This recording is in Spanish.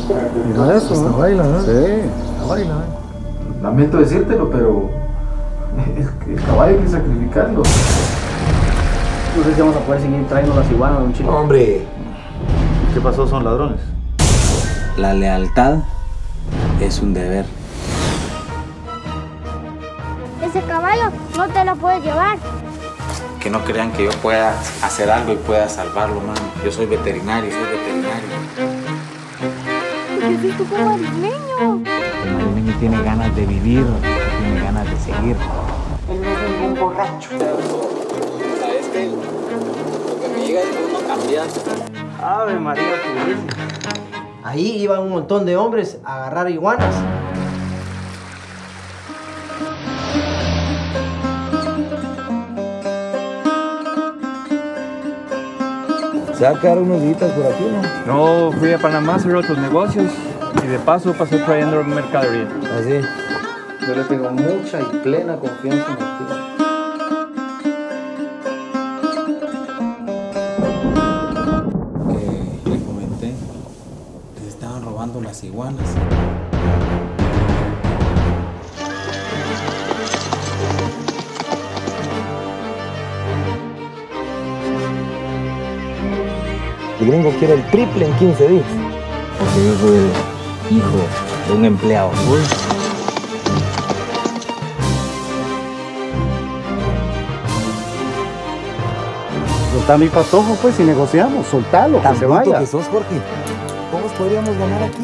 Mira eso, hasta ¿no? baila, ¿no? Sí. Hasta baila, ¿eh? Lamento decírtelo, pero el caballo hay que sacrificarlo. No sé si vamos a poder seguir trayendo las iguanas, don Chilo. Hombre, ¿Qué pasó? ¿Son ladrones? La lealtad es un deber. Ese caballo no te lo puedes llevar. Que no crean que yo pueda hacer algo y pueda salvarlo, mano. Yo soy veterinario, Porque soy tu madrileño. El madrileño tiene ganas de vivir, tiene ganas de seguir. Él no es un borracho. ¿Sabes qué? Lo que me llega es que uno cambia. Ave María Purísima. Ahí iban un montón de hombres a agarrar iguanas. se va a quedar unos días por aquí, ¿no? No, fui a Panamá a hacer otros negocios y de paso pasé trayendo mercadería. Así. Yo le tengo mucha y plena confianza en usted. Le comenté que se estaban robando las iguanas. El gringo quiere el triple en 15 días. Porque yo soy el hijo de un empleado. Uy. Soltá mi patojo, pues, y negociamos. Soltalo, que se vaya. Que sos, Jorge. ¿Cómo podríamos ganar aquí?